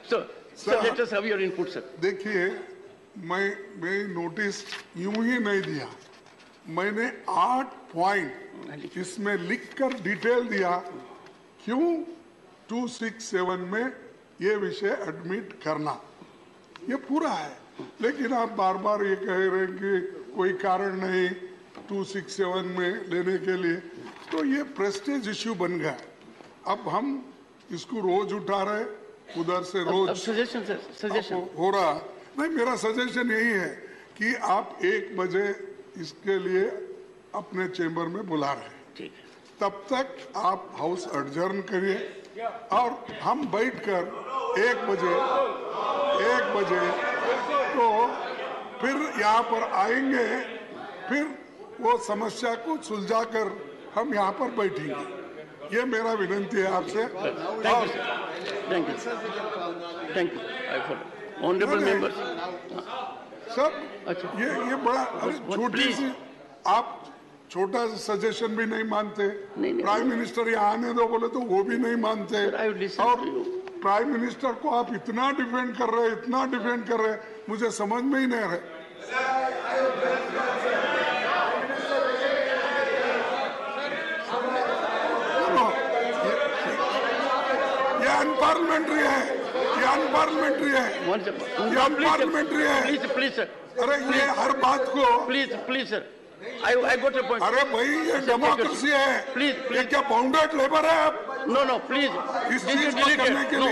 Sir, let us have your input, sir. देखिए, मैं notice यूं ही नहीं दिया, मैंने 8 पॉइंट इसमें लिखकर डिटेल दिया क्यों 267 में ये विषय एडमिट करना, ये पूरा है। लेकिन आप बार बार ये कह रहे हैं कि कोई कारण नहीं 267 में लेने के लिए, तो ये प्रेस्टेज इश्यू बन गया। अब हम इसको रोज उठा रहे, उधर से रोज सजेशन हो रहा नहीं। मेरा सजेशन यही है कि आप 1 बजे इसके लिए अपने चेंबर में बुला रहे हैं, ठीक है। तब तक आप हाउस एडजर्न करिए और हम बैठकर 1 बजे तो फिर यहाँ पर आएंगे, फिर वो समस्या को सुलझाकर हम यहाँ पर बैठेंगे। ये मेरा विनंती है आपसे। Thank you honourable members. सब ये बड़ा छोटी सी, आप छोटा सजेशन भी नहीं मानते। प्राइम मिनिस्टर यहाँ आने दो बोले तो वो भी नहीं मानते, और प्राइम मिनिस्टर को आप इतना डिफेंड कर रहे, मुझे समझ में ही नहीं रहे। ये अनपार्लियामेंट्री है, प्लीज सर। अरे ये हर बात को please sir, I got your point. अरे भाई ये डेमोक्रेसी है, प्लीज ये क्या बाउंडेड लेबर है आप? नो प्लीज, इस चीज को करने के लिए